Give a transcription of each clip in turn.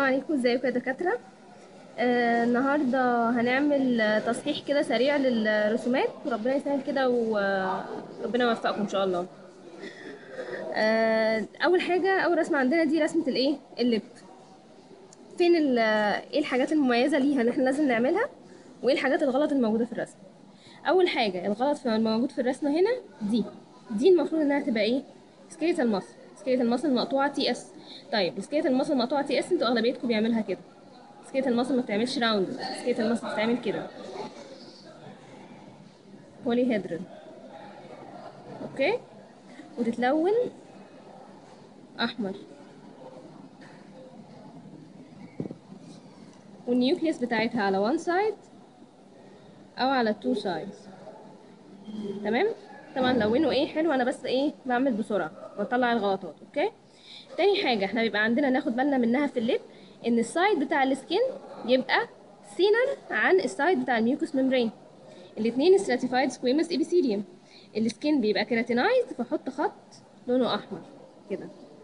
عليكم، ازيكم يا دكاترة؟ النهاردة هنعمل تصحيح كده سريع للرسومات، وربنا يسهل كده وربنا يوفقكم ان شاء الله. اول حاجة، اول رسمة عندنا دي رسمة الايه اللب. فين ايه الحاجات المميزة ليها اللي احنا لازم نعملها، وايه الحاجات الغلط الموجودة في الرسم. اول حاجة الغلط في الموجود في الرسمة هنا، دي المفروض انها تبقى ايه؟ سكيلتال ماسل. سكيلتال ماسل مقطوعة تي اس. طيب السكيلتال ماسل مقطوعة تي اس انتوا اغلبيتكم بيعملها كده. سكيلتال ماسل ما بتعملش راوند، سكيلتال ماسل بتعمل كده بولي هيدرال. اوكي، وتتلون احمر، والنيوكليس بتاعتها على وان سايد او على تو سايدز. تمام. طبعا لونه ايه حلو، انا بس ايه بعمل بسرعه واطلع الغلطات. اوكي. تاني حاجه احنا بيبقى عندنا ناخد بالنا منها في الليب، ان السايد بتاع السكين يبقى سينر عن السايد بتاع الميوكوس ممبرين. الاثنين stratified squamous epithelium. السكين بيبقى كيراتينايزد، فاحط خط لونه احمر كده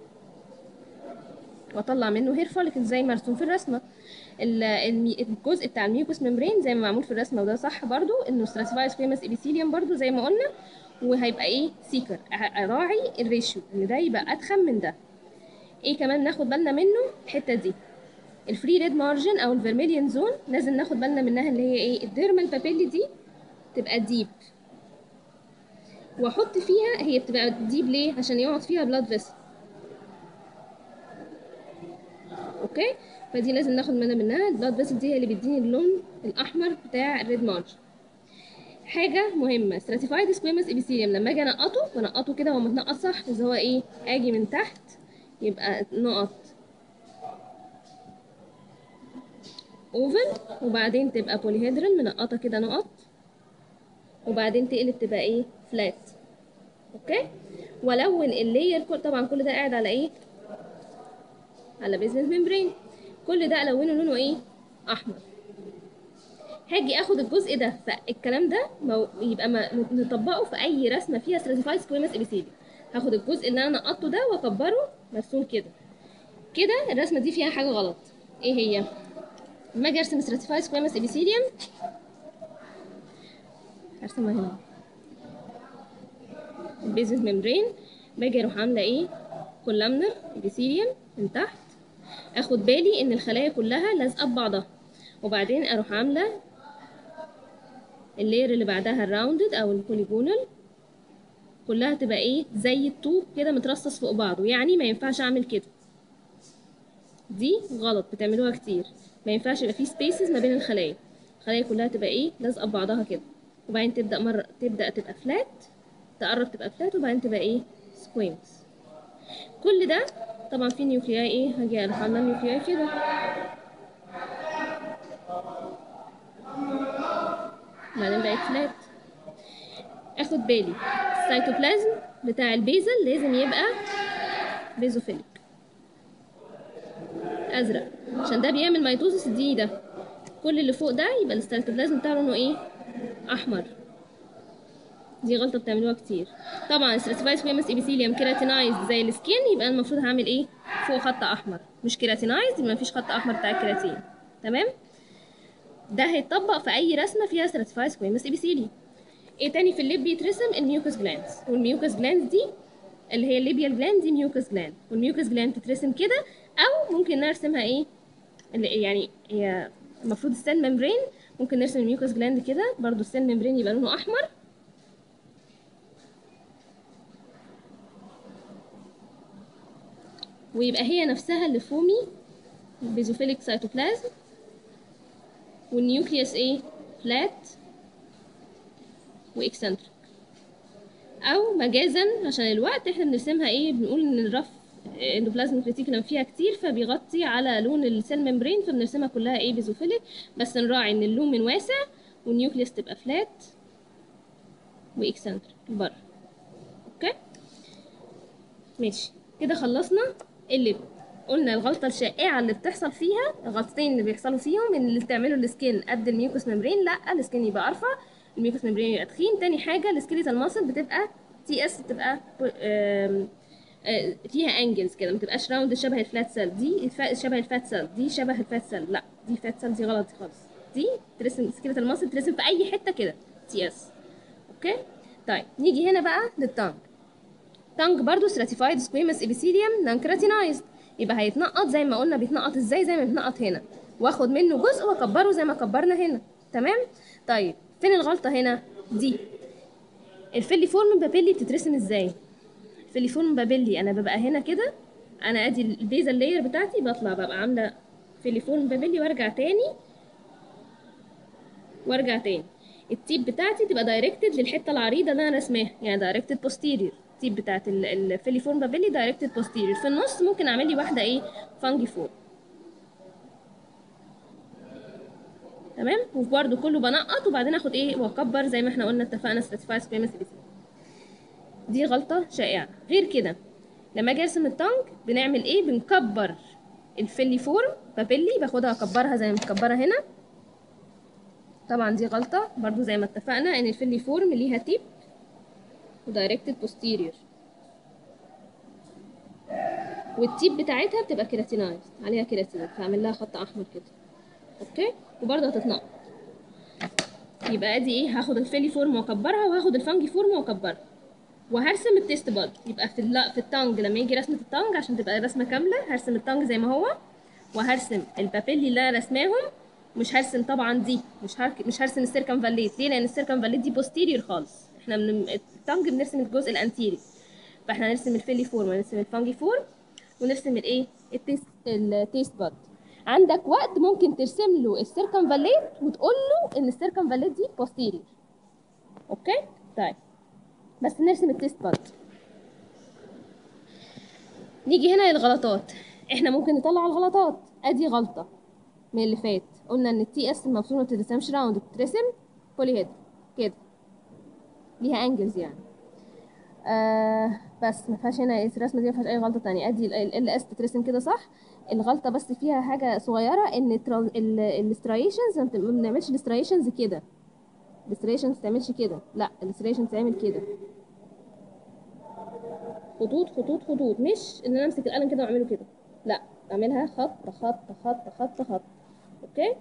واطلع منه هير فوليكل زي ما مرسوم في الرسمه. الجزء بتاع الميوكوس ممبرين زي ما معمول في الرسمه، وده صح برضو انه stratified squamous epithelium برضو زي ما قلنا. وهيبقى ايه سيكر، اراعي الريشيو ان ده يبقى اتخن من ده. ايه كمان ناخد بالنا منه الحته دي، الفري ريد مارجن او الفيرميليون زون لازم ناخد بالنا منها، اللي هي ايه الديرمال بابيلي دي تبقى ديب. واحط فيها، هي بتبقى ديب ليه؟ عشان يقعد فيها بلاد فيسل. اوكي، فدي لازم ناخد بالنا منها. البلاد فيسل دي هي اللي بيديني اللون الاحمر بتاع الريد مارجن. حاجه مهمه، stratified squamous epithelium لما اجي انقطه كده هو متنقط صح، اللي هو ايه اجي من تحت يبقى نقط اوفل، وبعدين تبقى بوليهيدرال منقطه كده نقط، وبعدين تقلب تبقى ايه فلات. اوكي. والون اللاير طبعا كل ده قاعد على ايه؟ على بيزنس ممبرين. كل ده الونه لونه ايه؟ احمر. هاجي اخد الجزء ده، فالكلام ده يبقى نطبقه في اي رسمه فيها stratified squamous epithelium. هاخد الجزء اللي انا نقطته ده واكبره مرسوم كده. كده الرسمه دي فيها حاجه غلط. ايه هي؟ لما اجي ارسم stratified squamous epithelium، هرسمها هنا البيزنس ممبرين، باجي اروح عامله ايه؟ كولامنر epithelium من تحت. اخد بالي ان الخلايا كلها لازقه ببعضها، وبعدين اروح عامله اللاير اللي بعدها الراوندد او البوليجونال، كلها تبقى ايه زي الطوب كده مترصص فوق بعضه. يعني ما ينفعش اعمل كده، دي غلط بتعملوها كتير. ما ينفعش يبقى في سبيسز ما بين الخلايا. الخلايا كلها تبقى ايه لازقه ببعضها كده، وبعدين تبدا تبقى فلات، تقرب تبقى فلات، وبعدين تبقى ايه سكويمز. كل ده طبعا في نيوكلياي ايه، هاجي اروح عامله نيوكلياي كده، بعدين بقت فلات. اخد بالي السيتوبلازم بتاع البيزل لازم يبقى بيزوفيليك ازرق، عشان ده بيعمل ميتوزس الدي ده. كل اللي فوق ده يبقى السيتوبلازم بتاعه لونه ايه احمر. دي غلطه بتعملوها كتير. طبعا stratified squamous epithelium كيراتينايزد زي السكين، يبقى المفروض هعمل ايه فوق خط احمر. مش كيراتينايزد يبقى مفيش خط احمر بتاع الكيراتين. تمام. ده هيتطبق في اي رسمه فيها stratified squamous epithelium. ايه تاني في الليب بيترسم؟ الميوكس جلاندز. والميوكس جلاندز دي اللي هي الليبيال جلاند دي ميوكس جلاند، والميوكس جلاند تترسم كده، او ممكن نرسمها ايه اللي يعني هي المفروض السيل ممبرين. ممكن نرسم الميوكس جلاند كده برضو، السيل ممبرين يبقى لونه احمر، ويبقى هي نفسها اللي فومي بيزوفيليك سيتوبلازم، والنيوكليوس ايه فلات واكسنتريك. او مجازا عشان الوقت احنا بنرسمها ايه، بنقول ان الرف اندوبلازميك ريتيكولم فيها كتير فبيغطي على لون السيل ممبرين، فبنرسمها كلها ايه بيزوفيليك. بس نراعي ان اللومن واسع والنيوكليوس تبقى فلات واكسنتريك بره. اوكي ماشي كده خلصنا. اللي قلنا الغلطه الشائعه اللي بتحصل فيها، الغلطتين اللي بيحصلوا فيهم، ان اللي بتعمله السكين قد الميوكوس ممبرين. لا، السكين يبقى ارفع، الميوكوس ممبرين يبقى تخين. تاني حاجه السكيليتال ماسل بتبقى تي اس، بتبقى فيها انجلز كده، ما تبقاش راوند شبه الفلات سيل. دي شبه الفات سيل، دي شبه الفات سيل، لا دي فات سيل، دي غلط خالص. دي ترسم سكيلتال ماسل، ترسم في اي حته كده تي اس. اوكي طيب نيجي هنا بقى للتانج. تانج برضو stratified squamous epithelium non keratinized، يبقى هيتنقط زي ما قلنا بيتنقط ازاي، زي ما بيتنقط هنا، واخد منه جزء واكبره زي ما كبرنا هنا. تمام. طيب فين الغلطه هنا؟ دي الفيليفورم بابيلي بتترسم ازاي؟ الفيليفورم بابيلي انا ببقى هنا كده، انا ادي البيزل لاير بتاعتي، بطلع ببقى عامله فيليفورم بابيلي وارجع تاني وارجع تاني. التيب بتاعتي تبقى دايركتد للحته العريضه اللي انا رسماها، يعني دايركتد بوستيريور. التيب بتاعت الفيليفورم بابيلي دايركتد بوستيريور. في النص ممكن اعمل لي واحده ايه، فانجي فور. تمام. وبرده كله بنقط وبعدين اخد ايه واكبر زي ما احنا قلنا اتفقنا stratified squamous epithelium. دي غلطه شائعه. غير كده لما اجي ارسم التانج بنعمل ايه؟ بنكبر الفيليفورم بابيلي، باخدها اكبرها زي ما مكبره هنا. طبعا دي غلطه برضو زي ما اتفقنا ان الفيليفورم ليها تيب ودايركتد بوستيريور، والتيب بتاعتها بتبقى كيراتينايز، عليها كيراتين، فاعمل لها خط احمر كده. اوكي. وبرده هتتنقط. يبقى ادي ايه، هاخد الفيلي فورم واكبرها، وهاخد الفانجي فورم واكبرها، وهرسم التيست باد. يبقى في التانج لما يجي رسمه التانج عشان تبقى رسمه كامله، هرسم التانج زي ما هو، وهرسم البابيلي اللي انا رسماهم. مش هرسم طبعا دي، مش هرسم السيركمفاليت. ليه؟ لان السيركمفاليت دي بوستيريور خالص، احنا من التانج بنرسم الجزء الانتيري. فاحنا هنرسم الفيلي فورم ونرسم الفانجي فورم ونرسم الايه، التيست باد. عندك وقت ممكن ترسم له السيركمفاليت وتقول له ان السيركمفاليت دي بوستيريور. اوكي طيب بس نرسم التيست باد. نيجي هنا للغلطات. احنا ممكن نطلع الغلطات. ادي غلطه من اللي فات، قلنا ان التي اس المفروض ما بتترسمش راوند، بتترسم بولي هيد كده، ليها انجلز يعني. بس ما فيهاش هنا الرسمه دي، ما فيهاش اي غلطه تانية. ادي ال اس تترسم كده صح. الغلطه بس فيها حاجه صغيره، ان الاسترايشنز ما بنعملش الاسترايشنز كده. الاسترايشنز ما تعملش كده، لا الاسترايشنز تعمل كده، خطوط خطوط خطوط، مش ان انا امسك القلم كده واعمله كده، لا اعملها خط خط خط خط خط. اوكي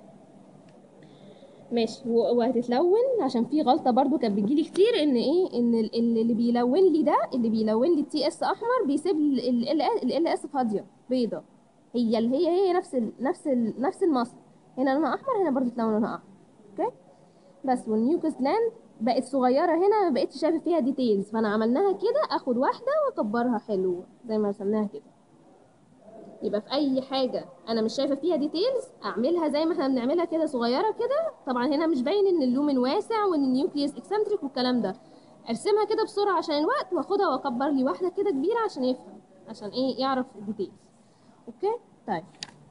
ماشي. وهتتلون، عشان في غلطه برضو كانت بتجيلي كتير، ان ايه، ان اللي بيلون لي ده، اللي بيلون لي التي اس احمر بيسيب ال اس فاضيه بيضه. هي نفس المصل. هنا لونها احمر، هنا برضو تلون لونها احمر. اوكي بس. والنيوكس لاند بقت صغيره هنا، ما بقتش شايفه فيها ديتيلز، فانا عملناها كده، اخد واحده واكبرها حلو زي ما رسمناها كده. يبقى في اي حاجه انا مش شايفه فيها ديتيلز اعملها زي ما احنا بنعملها كده صغيره كده. طبعا هنا مش باين ان اللومن واسع وان النيوكليوس اكسنتريك والكلام ده، ارسمها كده بسرعه عشان الوقت، واخدها واكبر لي واحده كده كبيره عشان يفهم، عشان ايه، يعرف الديتيلز. اوكي طيب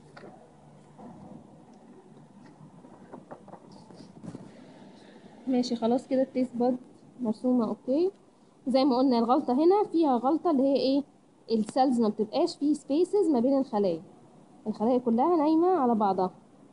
ماشي خلاص كده التيست باد مرسومه. اوكي زي ما قلنا الغلطه هنا فيها غلطه اللي هي ايه، السيلز ما بتبقاش فيه سبيسز ما بين الخلايا، الخلايا كلها نايمه على بعضها.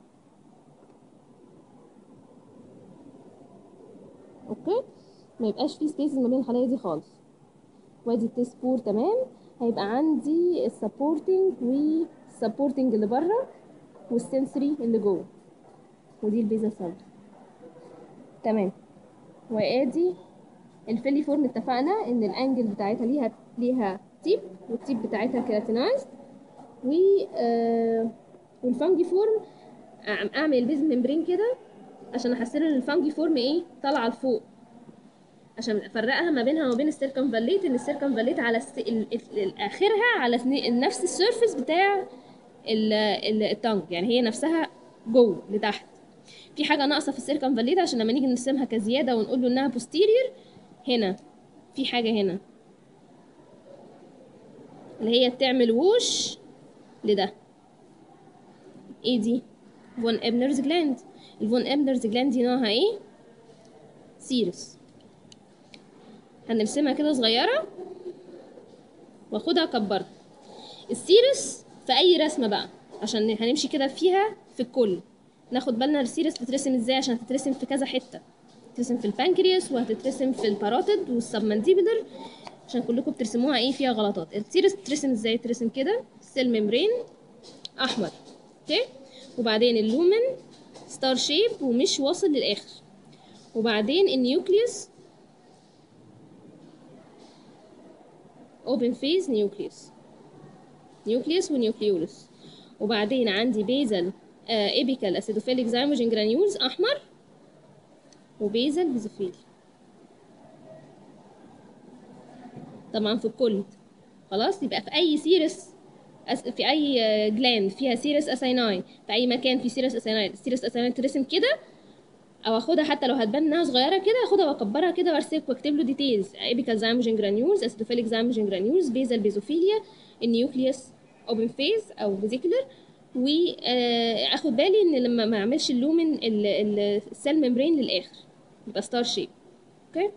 اوكي ما يبقاش فيه سبيسز ما بين الخلايا دي خالص. وادي التيست بور تمام. هيبقى عندي السبورتنج والسبورتنج اللي بره والسنسوري اللي جوه، ودي البيزا سيل. تمام. وادي الفيلي فورم، اتفقنا ان الانجل بتاعتها ليها تيب، والتيب بتاعتها كيراتينايز. و والفانجي فورم اعمل البيز ممبرين كده عشان احسن ان الفانجي فورم ايه، طالعه لفوق، عشان افرقها ما بينها وما بين السيركمفاليت. ان السيركمفاليت على اخرها على نفس السيرفيس بتاع التانج، يعني هي نفسها جوه لتحت. في حاجه ناقصه في السيركمفاليت عشان لما نيجي نرسمها كزياده ونقول له انها بوستيريور، هنا في حاجه هنا اللي هي بتعمل ووش لده. ايه دي؟ فون ابنرز جلاند. الفون ابنرز جلاند دي نوعها ايه؟ سيرس. هنرسمها كده صغيره واخدها اكبرها. السيرس في اي رسمه بقى، عشان هنمشي كده فيها في الكل، ناخد بالنا السيرس بتترسم ازاي، عشان هتترسم في كذا حته. هتترسم في البانكرياس، وهتترسم في الباراتيد والسبمنديبلر. عشان كلكم بترسموها ايه فيها غلطات. السيرس ترسم ازاي؟ ترسم كده سيل ممبرين احمر، اوكي، وبعدين اللومن ستار شيب ومش واصل للاخر، وبعدين النيوكليوس اوبن فيز نيوكليوس ونيوكليولس، وبعدين عندي بيزل ايبيكال اسيدوفيليك زيموجين جرانيولز احمر، وبيزل بيزوفيل. طبعا في الكل خلاص. يبقى في اي سيرس في اي جلاند فيها سيرس اسايناي، في اي مكان في سيرس اسايناي، السيرس اسايناي ترسم كده، او اخدها حتى لو هتبان انها صغيره كده، اخدها واكبرها كده وارسم واكتب له ديتيلز: ايبيكال زيموجين جرانيولز، اسيدوفيليك زيموجين جرانيولز، بيزل بيزوفيليا، النيوكليوس اوبن فيز او فيزيكولر. واخد بالي ان لما ما اعملش اللومن السيل ممبرين للاخر، يبقى ستار شيب. اوكي،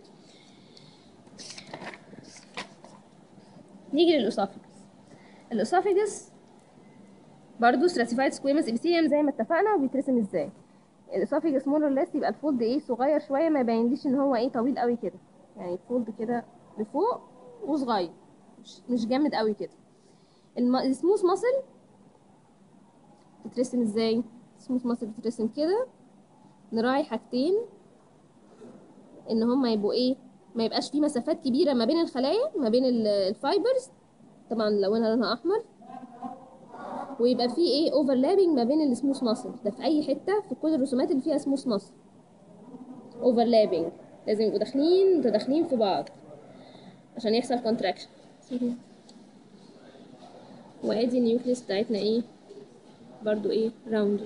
نيجي للاسوفيجس. الاسوفيجس برضو stratified squamous epithelium زي ما اتفقنا. وبيترسم ازاي؟ الاسوفيجس مور ليس يبقى الفولد ايه صغير شويه، ما يبينليش ان هو ايه طويل قوي كده، يعني الفولد كده لفوق وصغير، مش جامد قوي كده. السموث ماسل بتترسم ازاي؟ السموث ماسل بتترسم كده. نراعي حاجتين: ان هما يبقوا ايه، ما يبقاش في مسافات كبيره ما بين الخلايا، ما بين الفايبرز، طبعا لونها لونها احمر، ويبقى في ايه اوفرلابنج ما بين السموث ماسل ده في اي حته في كل الرسومات اللي فيها سموث ماسل. اوفرلابنج لازم يبقوا داخلين متداخلين في بعض عشان يحصل كونتراكشن. وادي النيوكليس بتاعتنا ايه برضو ايه راوندد.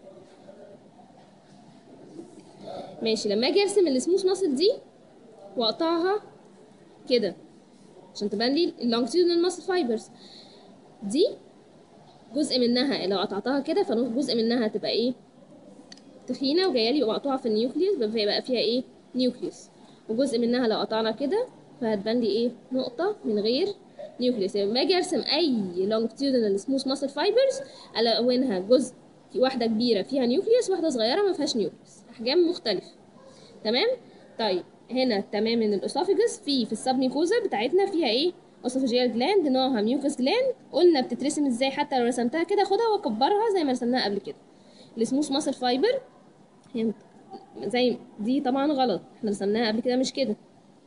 ماشي، لما اجي ارسم السموث ماسل دي واقطعها كده عشان تبان لي اللونجتيودنال ماسل فايبرز دي، جزء منها لو قطعتها كده فجزء منها تبقى ايه تخينه وجايه لي مقطوعه في النيوكليوس، فيبقى فيها ايه نيوكليوس. وجزء منها لو قطعنا كده فهتبان لي ايه نقطه من غير نيوكليوس. لما اجي ارسم اي لونجتيودنال سموث ماسل فايبرز الونها جزء واحده كبيره فيها نيوكليوس، واحده صغيره ما فيهاش نيوكليوس، احجام مختلفه. تمام. طيب هنا تمام ان الاسوفيجس في السبنيكوزا بتاعتنا فيها ايه اسوفيجيال جلاند نوعها ميوكس جلاند. قلنا بتترسم ازاي؟ حتى لو رسمتها كده خدها واكبرها زي ما رسمناها قبل كده. السموث ماسل فايبر هي زي دي طبعا غلط، احنا رسمناها قبل كده مش كده.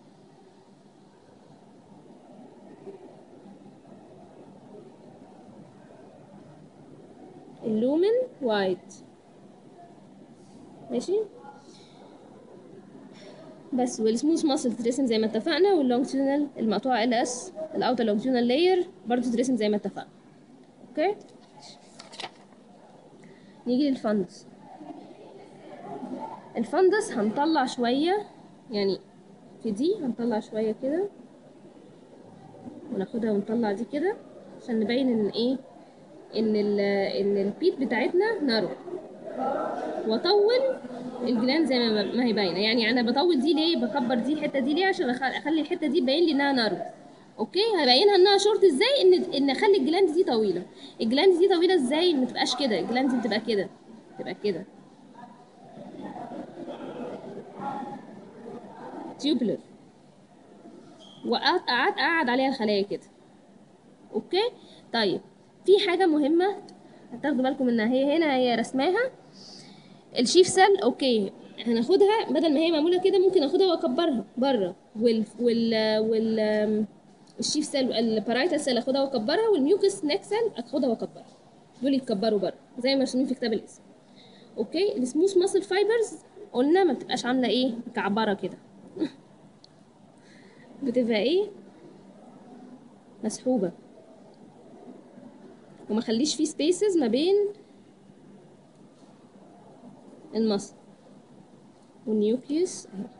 اللومن وايت ماشي بس. والسموث ماسل تترسم زي ما اتفقنا، واللونجتيونال المقطوعه ال اس الاوتر لونجتيونال لاير برضو تترسم زي ما اتفقنا. اوكي، نيجي للفندس. الفندس هنطلع شويه، يعني في دي هنطلع شويه كده وناخدها ونطلع دي كده عشان نبين ان ايه ان البيت بتاعتنا نارو، واطول الجلاند زي ما هي باينه. يعني انا بطول دي ليه، بكبر دي الحته دي ليه؟ عشان اخلي الحته دي تبين لي انها نارو. اوكي، هبينها انها شورت ازاي؟ ان اخلي الجلاند دي طويله. الجلاند دي طويله ازاي؟ ما تبقاش كده، الجلاند دي بتبقى كده، تبقى كده تيوبلر، وقعد عليها الخلايا كده. اوكي، طيب في حاجه مهمه هتاخدوا بالكم منها، هي هنا هي رسماها الشيف سيل. اوكي، هناخدها بدل ما هي معموله كده ممكن اخدها واكبرها بره، وال الشيف سيل البارايتال سيل اخدها واكبرها، والميوكس نيك سيل اخدها واكبرها، دول يتكبروا بره زي ما مرسومين في كتاب الاسم. اوكي، السموث ماسل فايبرز قلنا ما بتبقاش عامله ايه مكعبره كده بتبقى ايه مسحوبه، وما خليش فيه سبيسز ما بين المصل والنيوكليوس اهي.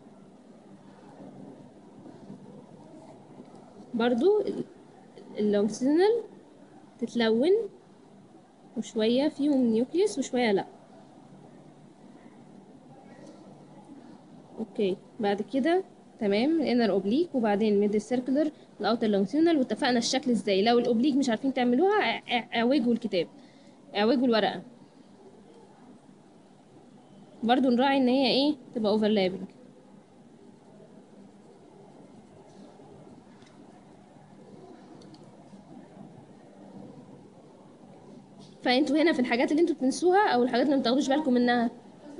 برضو اللونجسينال تتلون وشويه فيهم نيوكليوس وشويه لا. اوكي، بعد كده تمام الانر اوبليك، وبعدين الميدل سيركلر، الاوتر لونجسيونال. واتفقنا الشكل ازاي. لو الاوبليك مش عارفين تعملوها اعوجوا الكتاب، اعوجوا الورقه. برضو نراعي ان هي ايه تبقى اوفرلابنج. فانتوا هنا في الحاجات اللي انتوا بتنسوها او الحاجات اللي ما بتاخدوش بالكم منها،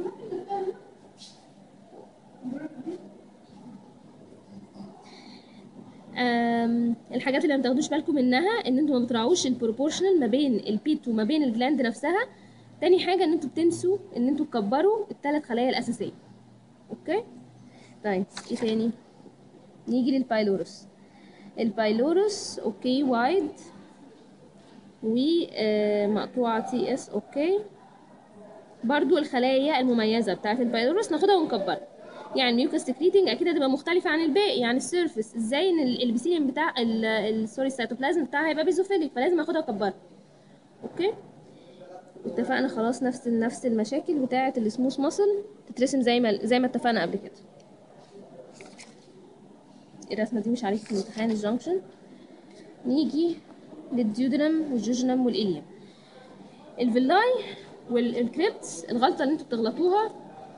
الحاجات اللي ما بتاخدوش بالكم منها ان انتوا ما بتراعوش البروبورشنال ما بين البيت وما بين الجلاند نفسها. تاني حاجه ان انتوا بتنسوا ان انتوا تكبروا الثلاث خلايا الاساسيه. اوكي طيب ايه تاني؟ نيجي للبايلورس. البايلورس اوكي وايد ومقطوعه تي اس. اوكي برضو الخلايا المميزه بتاعه البايلورس ناخدها ونكبرها. يعني الميوكس سكريتنج اكيد هتبقى مختلفه عن الباقي، يعني السيرفيس ازاي ان الابيثيليوم بتاع سوري السيتوبلازم بتاعها هيبقى بيزوفيليك، فلازم اخدها واكبرها. اوكي اتفقنا خلاص. نفس المشاكل بتاعه السموث ماسل تترسم زي ما اتفقنا قبل كده. الرسمه دي مش عليك في امتحان الجنكشن. نيجي للديودنم والجوجنم والإليوم. الفيلاي والكريبتس الغلطه اللي انتوا بتغلطوها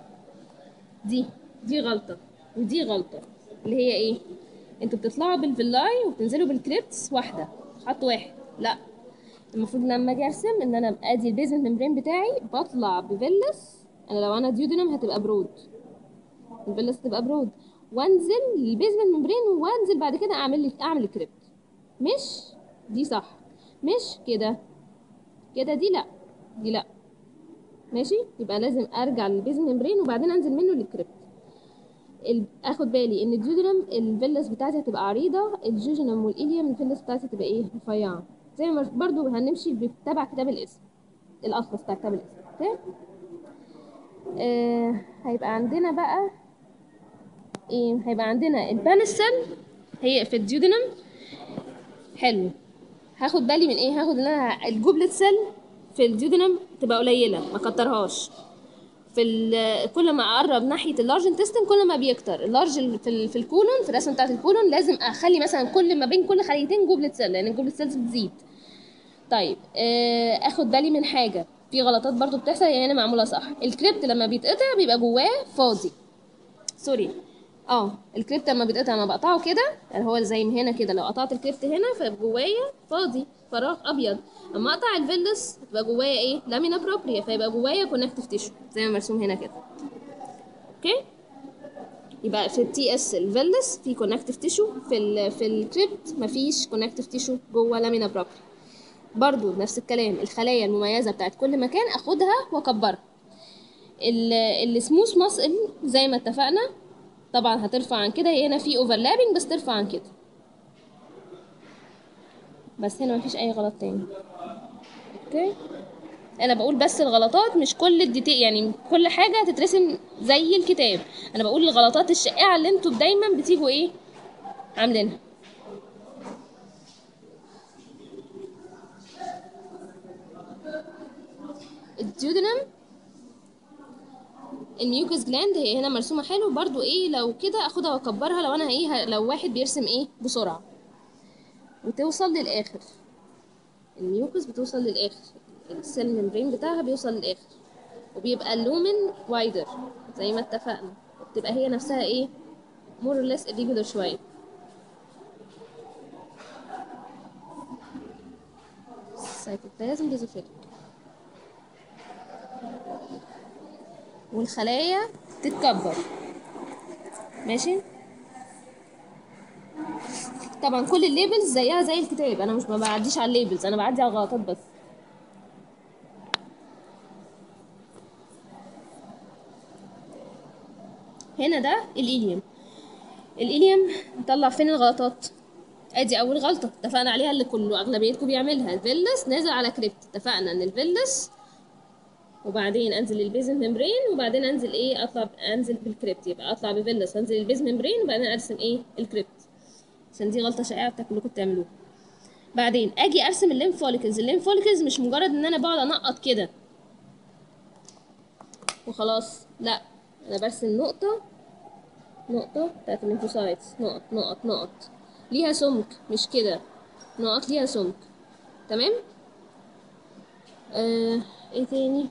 دي غلطه ودي غلطه، اللي هي ايه؟ انتوا بتطلعوا بالفيلاي وبتنزلوا بالكريبتس واحده، خط واحد. لا، المفروض لما اجي ارسم ان انا ادي البيزمنت ممبرين بتاعي بطلع بفيلس. لو انا ديودنم هتبقى برود، الفيلس تبقى برود، وانزل للبيزمنت ممبرين وانزل بعد كده اعمل الكريبت. مش دي صح؟ مش كده دي لا، دي لا. ماشي، يبقى لازم ارجع للبيزمنت ممبرين وبعدين انزل منه للكريبت. اخد بالي ان الديودنم الفيلس بتاعتي هتبقى عريضه، الجوجنم والإليوم الفيلس بتاعتي هتبقى ايه؟ رفيعه. زي ما برضو هنمشي تبع كتاب الاسم الاطلس بتاع كتاب الاسم. اوكي هيبقى عندنا بقى ايه؟ هيبقى عندنا البانسل هي في الديودنم. حلو، هاخد بالي من ايه؟ هاخد ان انا الجوبلت سيل في الديودنم تبقى قليله، ما كترهاش. كل ما اقرب ناحيه اللارج انتستين كل ما بيكتر. اللارج في الكولون، في الرسمه بتاعه الكولون لازم اخلي مثلا كل ما بين كل خليتين جوبلت سيل، لان الجوبلت سيلز بتزيد. طيب اخد بالي من حاجه، في غلطات برضو بتحصل يعني انا معموله صح. الكريبت لما بيتقطع بيبقى جواه فاضي. سوري، الكريبت لما بيتقطع انا بقطعه كده، يعني هو زي ما هنا كده، لو قطعت الكريبت هنا فجوايا فاضي فراغ ابيض. اما اقطع الفيلس هتبقى جوايا ايه؟ لامينا بروبريا، فيبقى جوايا كونكتيف تيشو زي ما مرسوم هنا كده. اوكي، يبقى في التي اس الفيلس في كونكتيف تيشو، في الكريبت مفيش كونكتيف تيشو جوه لامينا بروبريا. برضو نفس الكلام، الخلايا المميزه بتاعت كل مكان اخدها واكبرها. السموث ماسل زي ما اتفقنا طبعا هترفع عن كده، هي هنا في اوفرلابنج بس ترفع عن كده، بس هنا مفيش اي غلط تاني. اوكي انا بقول بس الغلطات، مش كل الديتيل، يعني كل حاجه هتترسم زي الكتاب. انا بقول الغلطات الشائعه اللي انتوا دايما بتيجوا ايه عاملينها. الديودنم الميوكس جلاند هي هنا مرسومه حلو برضو. ايه لو كده اخدها واكبرها لو انا ايه، لو واحد بيرسم ايه بسرعه وتوصل للاخر. الميوكس بتوصل للاخر، السيل ممبرين بتاعها بيوصل للاخر، وبيبقى اللومن وايدر زي ما اتفقنا، بتبقى هي نفسها ايه more or less irregular شويه. سايتوبلازم بيزوفيليك، والخلايا تتكبر. ماشي، طبعا كل الليبلز زيها زي الكتاب، انا مش ما بعديش على الليبلز، انا بعدي على الغلطات بس. هنا ده الإليوم نطلع فين الغلطات. ادي اول غلطه اتفقنا عليها اللي كله اغلبيتكم بيعملها، الفيلس نازل على كريبت. اتفقنا ان الفيلس وبعدين انزل للبيز ممبرين وبعدين انزل ايه انزل بالكريبت، يبقى اطلع بفيلس وانزل للبيز ممبرين وبعدين ارسم ايه الكريبت، عشان دي غلطه شائعه كلكم بتعملوها. بعدين اجي ارسم الليمف فوليكلز. الليمف فوليكلز مش مجرد ان انا بقعد انقط كده وخلاص، لا، انا برسم نقطه بتاعت الليمفوسايتس، نقط ليها سمك، مش كده نقط ليها سمك. تمام. ايه تاني؟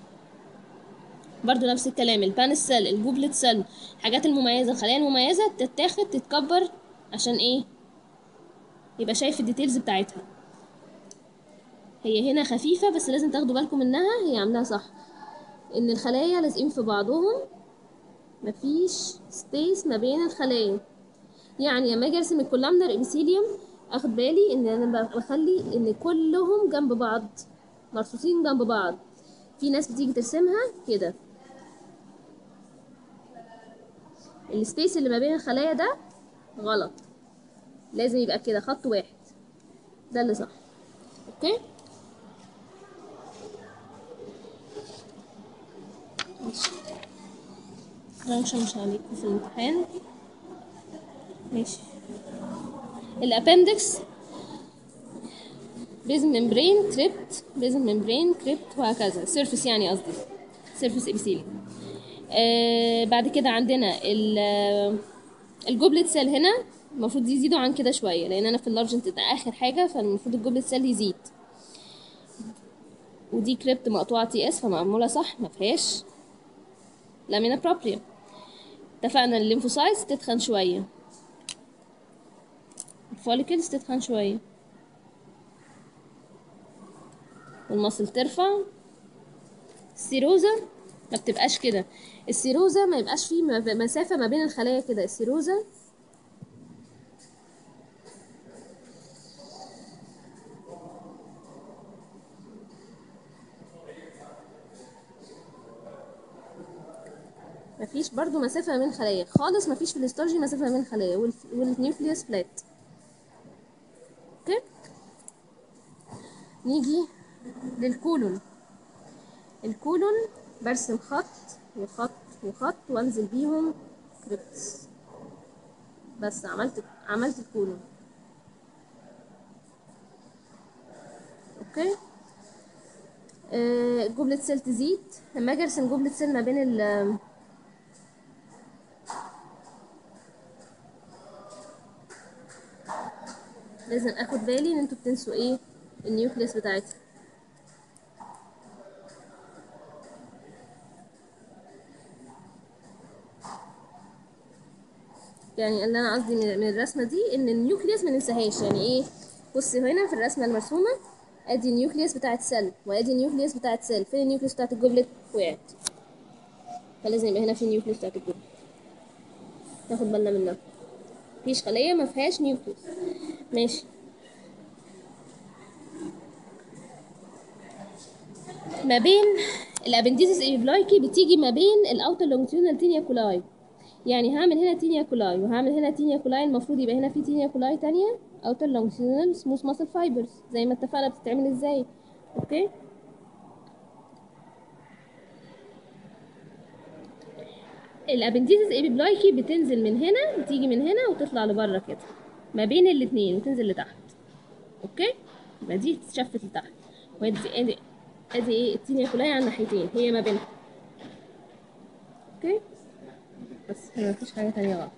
برضو نفس الكلام، البان سيل، الجوبلت سيل، الحاجات المميزه، الخلايا المميزه تتاخد تتكبر عشان ايه؟ يبقى شايف الديتيلز بتاعتها. هي هنا خفيفة بس لازم تاخدوا بالكم منها، هي عاملاها صح، ان الخلايا لازقين في بعضهم، مفيش سبيس ما بين الخلايا. يعني لما اجي ارسم الكولامنر ابيثيليوم اخد بالي ان انا بخلي ان كلهم جنب بعض، مرصوصين جنب بعض. في ناس بتيجي ترسمها كده، السبيس اللي ما بين الخلايا ده غلط، لازم يبقى كده خط واحد، ده اللي صح. اوكي ماشي، ده مش عليكم في الامتحان. ماشي، الابندكس بيزن ممبرين كريبت، بيزن ممبرين كريبت وهكذا، سيرفيس يعني قصدي سيرفيس ابيثيليوم. بعد كده عندنا الجوبلت سيل هنا المفروض يزيدوا عن كده شويه، لان انا في اللارجنت ده اخر حاجه، فالمفروض الجوبلت سيل يزيد. ودي كريبت مقطوعه تي اس فمعموله صح، ما فيهاش لامينا بروبريا. اتفقنا الليمفوسايتس تتخن شويه، الفوليكلز تتخن شويه، والمصل ترفع. السيروزا ما بتبقاش كده، السيروزا ما يبقاش فيه مسافه ما بين الخلايا كده، السيروزا مفيش برضو مسافة ما بين خلايا خالص، مفيش في الاستارجي مسافة ما بين خلايا، والنيوكليوس فلات. اوكي، نيجي للكولون. الكولون برسم خط وخط وخط وانزل بيهم كريبتس، بس عملت الكولون. اوكي، جملة سيل تزيد. لما اجي ارسم جملة سيل ما بين لازم اخد بالي ان انتوا بتنسوا ايه، النيوكليس بتاعتها. يعني اللي انا قصدي من الرسمه دي ان النيوكليس ما ننساهاش، يعني ايه، بص هنا في الرسمه المرسومه ادي النيوكليس بتاعت سيل وادي النيوكليس بتاعت سيل، فين النيوكليس بتاعت الجوبلت؟ وقعت، فلازم يبقى هنا في النيوكليس بتاعت الجوبلت، ناخد بالنا منها. مفيش خليه ما فيهاش نيوكليس. ماشي، ما بين الابنديسيس ايبلايكي بتيجي ما بين الاوتر لونجيتودينال تينيا كولاي، يعني هعمل هنا تينيا كولاي وهعمل هنا تينيا كولاي، المفروض يبقى هنا في تينيا كولاي تانية اوتر لونجيتودينال سموث ماسل فايبرز زي ما اتفقنا بتتعمل ازاي. اوكي، الابنديسيس ايبلايكي بتنزل من هنا، بتيجي من هنا وتطلع لبره كده ما بين الاتنين وتنزل لتحت. اوكي، يبقى دي تتشفت لتحت، ادي ايه التينيا كولاي على الناحيتين هي ما بينهم. اوكي، بس هنا مفيش حاجه تانية غلط.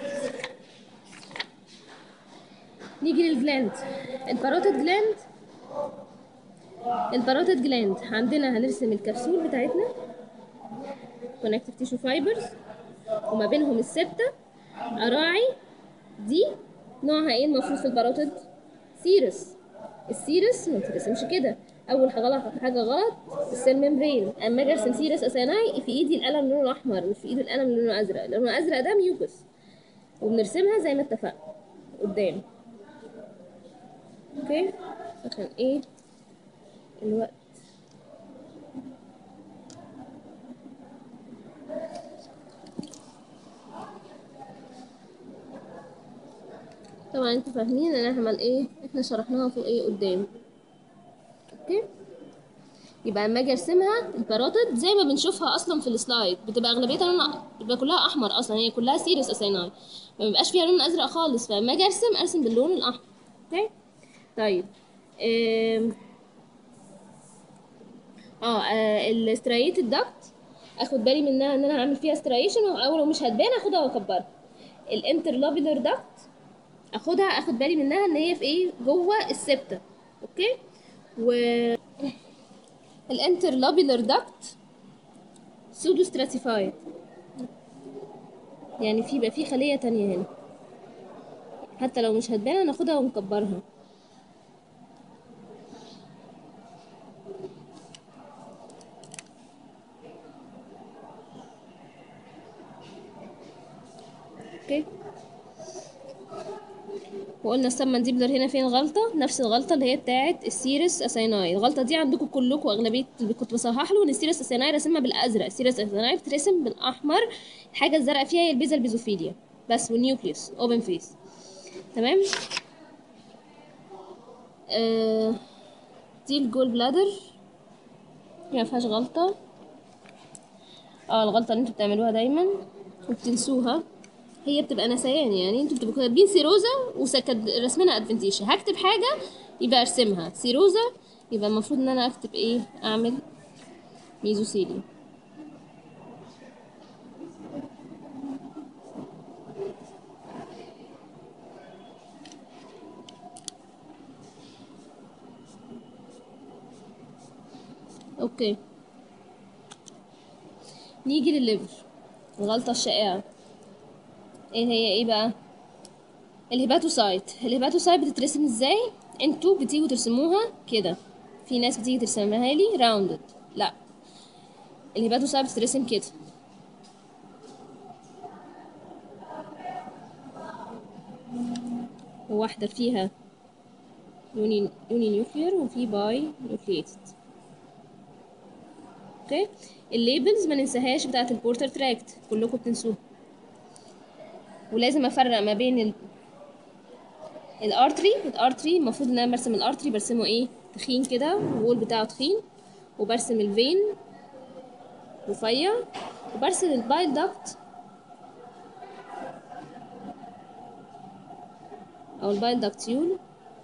نيجي للجلاند، الباروتيد جلاند. الباروتيد جلاند عندنا هنرسم الكبسول بتاعتنا كونكتيف تيشو فايبرز وما بينهم السبتة. اراعي دي نوعها ايه المفروض في الباروتيد؟ سيرس. السيرس ما ترسمش كده، اول حاجه غلط السيل ممبرين. اما اجي ارسم سيرس اساناي في ايدي القلم لونه احمر مش في ايدي القلم لونه ازرق، لونه ازرق ده ميوكس، وبنرسمها زي ما اتفقنا قدام. اوكي، عشان ايه الوقت. طبعا انتوا فاهمين انا هعمل ايه، احنا شرحناها فوق ايه قدام. اوكي، يبقى اما اجي ارسمها الباروتيد زي ما بنشوفها اصلا في السلايد بتبقى اغلبيتها لون، بتبقى كلها احمر اصلا، هي كلها سيريس اسيناي ما بيبقاش فيها لون ازرق خالص، فلما اجي ارسم باللون الاحمر. اوكي، طيب الاستريت الدكت اخد بالي منها ان انا هعمل فيها استريشن، او لو مش هتبان اخدها واكبرها. الانترلوبيلر دكت اخد بالي منها ان هي في ايه جوه السبتة. اوكي، و الانترلوبيلر دكت سودو ستراتيفايد، يعني في بقى في خلية تانية هنا، حتى لو مش هتبان ناخدها ونكبرها. اوكي. وقلنا السبمنديبلر هنا فين غلطة، نفس الغلطة اللي هي بتاعة السيرس اسيناي. الغلطة دي عندكم كلكم، اغلبية اللي كنت بصحح له ان السيرس اسيناي راسمها بالازرق، السيرس اسيناي بترسم بالاحمر، الحاجة الزرقاء فيها هي البيزل بيزوفيليا بس، والنيوكليوس اوبن فيس. تمام. دي الجول بلادر، هي مفيهاش غلطة. الغلطة اللي انتوا بتعملوها دايما وبتنسوها، هي بتبقى نسيان، يعني انتوا بتبقوا كاتبين سيروزا وسكت رسمنا ادفنتيشن، هكتب حاجة يبقى ارسمها سيروزا، يبقى المفروض ان انا اكتب ايه، اعمل ميزوثيليا. اوكي. نيجي للليفر، الغلطة الشائعة ايه هي، ايه بقى؟ الهيباتوسايت. الهيباتوسايت بتترسم ازاي؟ انتوا بتيجوا ترسموها كده، في ناس بتيجي ترسمها لي راوندد، لا، الهيباتوسايت بتترسم كده، وواحدة فيها يوني نيوكلير وفي باي نيوكليتد. اوكي. الليبلز ما ننساهاش بتاعه البورتر تراكت، كلكم بتنسوها. ولازم افرق ما بين الارتري المفروض ان انا برسم الارتري برسمه ايه، تخين كده، الوول بتاعه تخين، وبرسم الفين رفيع، وبرسم البايل داكت او البايل داكتيول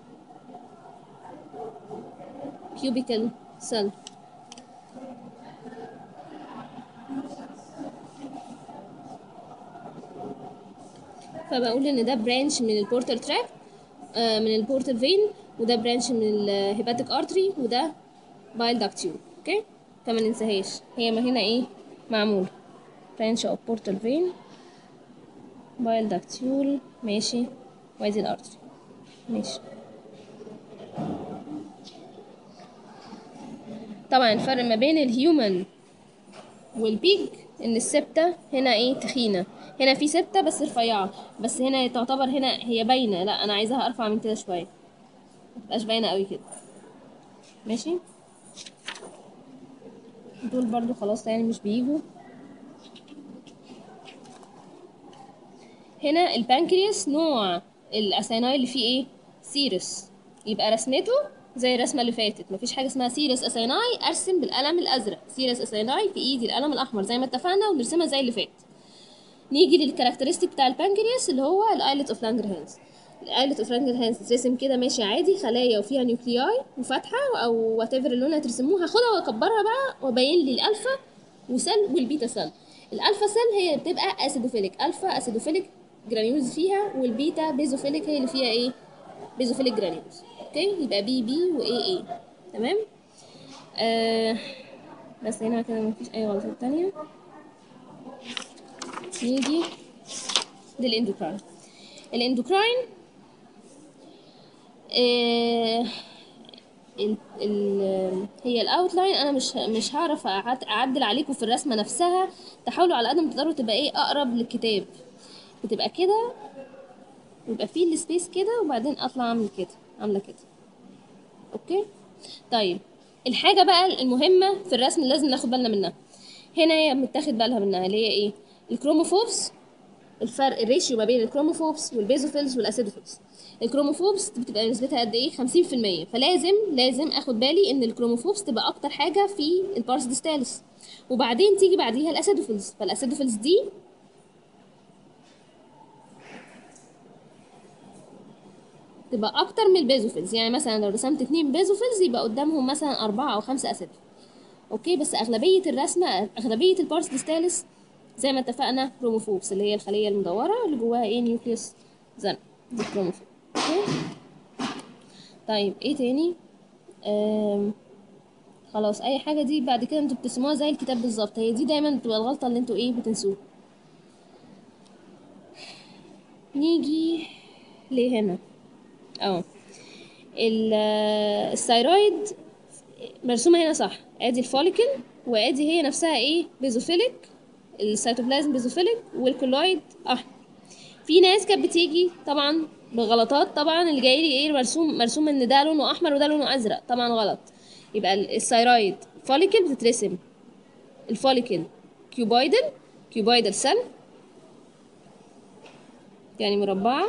كيوبيكال سيل. فبقول ان ده برانش من البورتر تراك، من البورتر فين، وده برانش من الهيباتيك ارتري، وده بايل داكتيول. اوكي. فما ننساهاش، هي ما هنا ايه معمول برانش او بورتر فين، بايل داكتيول، ماشي، وادي الارتري، ماشي. طبعا الفرق ما بين الهيومن والبيج ان السبتة هنا ايه تخينة، هنا في سبتة بس رفيعة، بس هنا تعتبر هنا هي باينة، لا انا عايزاها ارفع من كده شوية، متبقاش باينة قوي كده، ماشي. دول برضو خلاص يعني مش بيجوا. هنا البانكرياس نوع الاسيناي اللي فيه ايه، سيرس، يبقى رسمته زي الرسمه اللي فاتت، مفيش حاجه اسمها سيرس اسيناي ارسم بالقلم الازرق، سيرس اسيناي في ايدي القلم الاحمر زي ما اتفقنا، ونرسمها زي اللي فات. نيجي للكاركترستيك بتاع البانكرياس اللي هو الايلت اوف لانجرهانز. الايلت اوف لانجرهانز تترسم كده ماشي عادي، خلايا وفيها نيوكلياي وفاتحه او وات ايفر اللون هترسموها، هاخدها واكبرها بقى وابين لي الالفا وسيل والبيتا سيل. الالفا سيل هي بتبقى اسيدوفيليك، الفا اسيدوفيليك جرانيولز فيها، والبيتا بيزوفيليك هي اللي فيها ايه، بيزوفيليك جرانيولز. اوكي، يبقى بي بي واي اي. تمام. بس هنا كده مفيش اي غلطات تانية. نيجي للاندوكراين. الاندوكراين آه هي الاوتلاين، انا مش هعرف اعدل عليكم في الرسمه نفسها، تحاولوا على قد ما تقدروا تبقى ايه اقرب للكتاب، بتبقى كده، يبقى فيه السبيس كده، وبعدين اطلع اعمل كده، عامله كده. اوكي. طيب الحاجه بقى المهمه في الرسم اللي لازم ناخد بالنا منها، هنا هي متاخد بالها منها، اللي هي ايه، الكروموفورس، الفرق الريشيو ما بين الكروموفورس والبيزوفيلز والاسيدوفيلز. الكروموفورس بتبقى نسبتها قد ايه، 50%، فلازم اخد بالي ان الكروموفورس تبقى اكتر حاجه في البارس ديستالس، وبعدين تيجي بعديها الاسيدوفيلز، فالاسيدوفيلز دي تبقى اكتر من البيزوفيلز، يعني مثلا لو رسمت 2 بيزوفيلز يبقى قدامهم مثلا 4 او 5 اسيد. اوكي. بس اغلبيه الرسمه، اغلبيه البارس ديستالس زي ما اتفقنا كروموفورس، اللي هي الخليه المدوره اللي جواها ايه، نيوكليوس زنق، دي كروموفور. اوكي. طيب ايه تاني؟ خلاص، اي حاجه دي بعد كده انتوا بتسموها زي الكتاب بالظبط، هي دي دايما بتبقى الغلطه اللي انتوا ايه بتنسوها. نيجي لهنا، اه الثايرويد مرسومه هنا صح، ادي الفوليكل، وادي هي نفسها ايه، بيزوفيليك، السيتوبلازم بيزوفيليك، والكولويد احمر. في ناس كانت بتيجي طبعا بغلطات، طبعا اللي جاي لي ايه مرسوم ان ده لونه احمر وده لونه ازرق، طبعا غلط. يبقى الثايرويد فوليكل بتترسم الفوليكل كيوبايدال سيل يعني مربعه،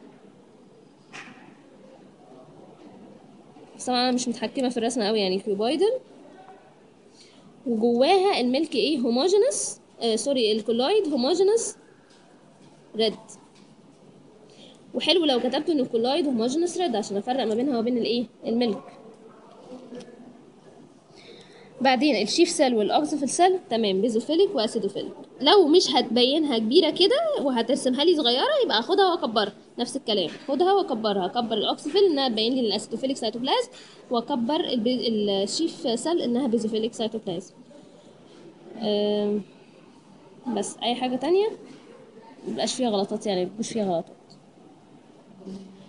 بس طبعا انا مش متحكمه في الرسمه قوي، يعني كيوبايدال، وجواها الملك ايه هوموجينس، سوري الكولايد هوموجينس ريد. وحلو لو كتبت ان الكولايد هوموجينس ريد عشان افرق ما بينها وبين الايه الملك. بعدين الشيف سيل والاوكسفيل سيل تمام بيزوفيليك واسيدوفيليك. لو مش هتبينها كبيره كده وهترسمها لي صغيره يبقى اخدها واكبرها، نفس الكلام خدها واكبرها، اكبر الاوكسفيل انها تبين لي الاسيدوفيليك سيتوبلازم، واكبر الشيف سيل انها بيزوفيليك سيتوبلازم. بس اي حاجه تانية مبقاش فيها غلطات، يعني مبقاش فيها غلطات.